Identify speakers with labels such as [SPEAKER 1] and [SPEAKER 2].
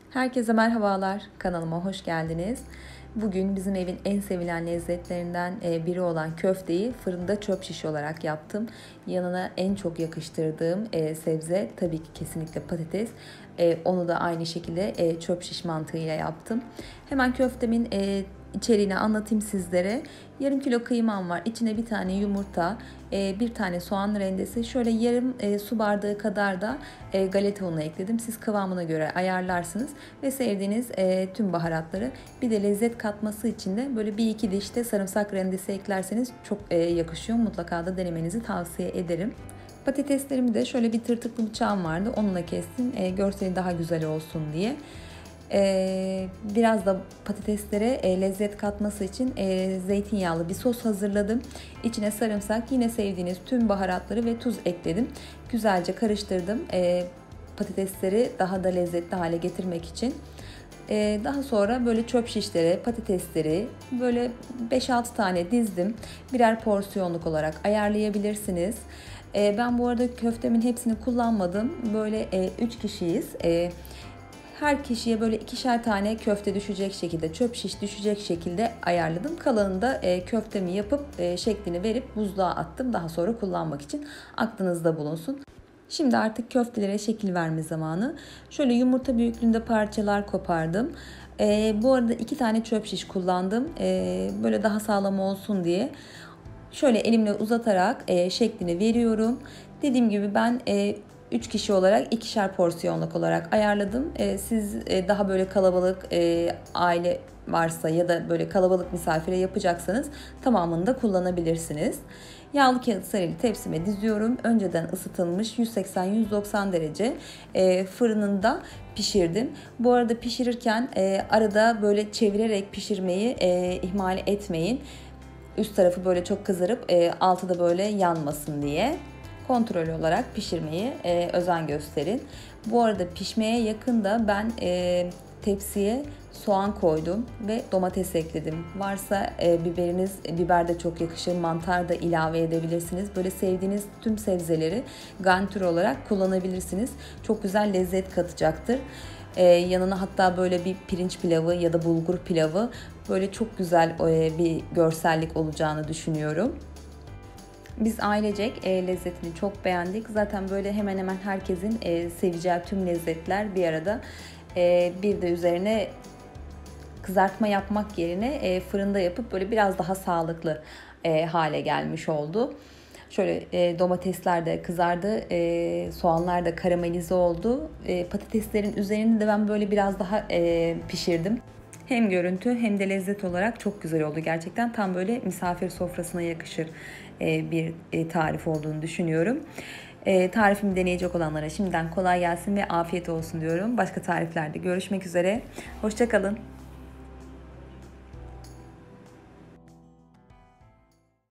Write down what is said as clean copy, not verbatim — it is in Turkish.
[SPEAKER 1] Herkese merhabalar, kanalıma hoş geldiniz. Bugün bizim evin en sevilen lezzetlerinden biri olan köfteyi fırında çöp şiş olarak yaptım. Yanına en çok yakıştırdığım sebze tabii ki kesinlikle patates. Onu da aynı şekilde çöp şiş mantığıyla yaptım. Hemen köftemin içeriğini anlatayım sizlere. Yarım kilo kıymam var. İçine bir tane yumurta, bir tane soğan rendesi, şöyle yarım su bardağı kadar da galeta unu ekledim. Siz kıvamına göre ayarlarsınız ve sevdiğiniz tüm baharatları. Bir de lezzet katması için de böyle bir iki diş de sarımsak rendesi eklerseniz çok yakışıyor. Mutlaka da denemenizi tavsiye ederim. Patateslerimi de şöyle bir tırtıklı bıçağım vardı. Onunla kestim. Görseli daha güzel olsun diye. Biraz da patateslere lezzet katması için zeytinyağlı bir sos hazırladım. İçine sarımsak, yine sevdiğiniz tüm baharatları ve tuz ekledim. Güzelce karıştırdım. Patatesleri daha da lezzetli hale getirmek için. Daha sonra böyle çöp şişlere patatesleri böyle 5-6 tane dizdim. Birer porsiyonluk olarak ayarlayabilirsiniz. Ben bu arada köftemin hepsini kullanmadım. Böyle 3 kişiyiz. Her kişiye böyle 2'şer tane köfte düşecek şekilde, çöp şiş düşecek şekilde ayarladım. Kalanını da köftemi yapıp şeklini verip buzluğa attım. Daha sonra kullanmak için aklınızda bulunsun. Şimdi artık köftelere şekil verme zamanı. Şöyle yumurta büyüklüğünde parçalar kopardım. Bu arada 2 tane çöp şiş kullandım. Böyle daha sağlam olsun diye. Şöyle elimle uzatarak şeklini veriyorum. Dediğim gibi ben 3 kişi olarak 2'şer porsiyonluk olarak ayarladım. Siz daha böyle kalabalık aile varsa ya da böyle kalabalık misafire yapacaksanız tamamını da kullanabilirsiniz. Yağlı kağıt sarılı tepsime diziyorum. Önceden ısıtılmış 180-190 derece fırınında pişirdim. Bu arada pişirirken arada böyle çevirerek pişirmeyi ihmal etmeyin. Üst tarafı böyle çok kızarıp altı da böyle yanmasın diye. Kontrol olarak pişirmeyi özen gösterin. Bu arada pişmeye yakın da ben tepsiye soğan koydum ve domates ekledim. Varsa biber de çok yakışır. Mantar da ilave edebilirsiniz. Böyle sevdiğiniz tüm sebzeleri garnitür olarak kullanabilirsiniz. Çok güzel lezzet katacaktır. Yanına hatta böyle bir pirinç pilavı ya da bulgur pilavı, böyle çok güzel bir görsellik olacağını düşünüyorum. Biz ailecek lezzetini çok beğendik. Zaten böyle hemen hemen herkesin seveceği tüm lezzetler bir arada. Bir de üzerine kızartma yapmak yerine fırında yapıp böyle biraz daha sağlıklı hale gelmiş oldu. Şöyle domatesler de kızardı, soğanlar da karamelize oldu. Patateslerin üzerini de ben böyle biraz daha pişirdim. Hem görüntü hem de lezzet olarak çok güzel oldu. Gerçekten tam böyle misafir sofrasına yakışır bir tarif olduğunu düşünüyorum. Tarifimi deneyecek olanlara şimdiden kolay gelsin ve afiyet olsun diyorum. Başka tariflerde görüşmek üzere. Hoşça kalın.